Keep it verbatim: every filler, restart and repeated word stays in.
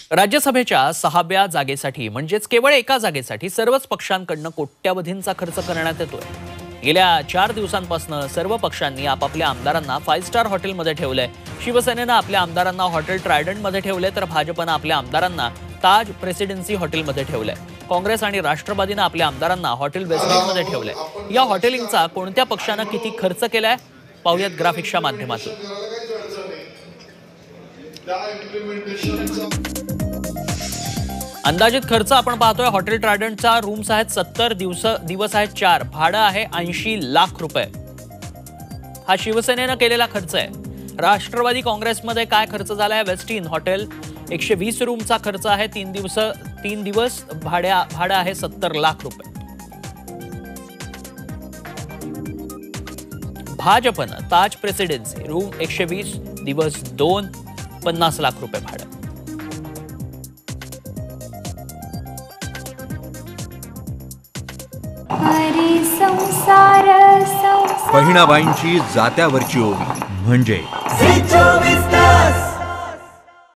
राज्यसभेच्या सहाव्या जागेसाठी म्हणजेच केवळ एका जागेसाठी सर्वच पक्षांकडून कोट्यवधींचा खर्च करण्यात येतोय। गेल्या चार दिवसांपासून सर्व पक्षांनी आपापल्या आमदारांना फाइव्ह स्टार हॉटेलमध्ये ठेवलंय। शिवसेनेनं आपल्या आमदारांना हॉटेल ट्रायडंटमध्ये ठेवले तर भाजपनं आपल्या आमदारांना ताज प्रेसिडेन्सी हॉटेलमध्ये ठेवलंय। काँग्रेस आणि राष्ट्रवादीनं आपल्या आमदारांना हॉटेल वेस्टइंडमध्ये ठेवलंय। या हॉटेलिंगचा कोणत्या पक्षानं किती खर्च केलाय पाहूयात ग्राफिक्सच्या माध्यमातून। अंदाजित खर्च आपण पाहतोय हॉटेल ट्रायडंटचा रूम्स आहेत सत्तर दिवस दिवस आहेत चार, भाडं आहे ऐंशी लाख रुपये। हा शिवसेनेनं केलेला खर्च आहे। राष्ट्रवादी काँग्रेसमध्ये काय खर्च झालाय? वेस्ट इन हॉटेल एकशे वीस रूमचा खर्च आहे, तीन दिवस तीन दिवस भाड्या भाडं आहे सत्तर लाख रुपये। भाजपनं ताज प्रेसिडेन्सी रूम एकशे वीस दिवस दोन पन्नास लाख रुपये भाडं। बहिणाबाईंची जात्यावरची ओवी म्हणजे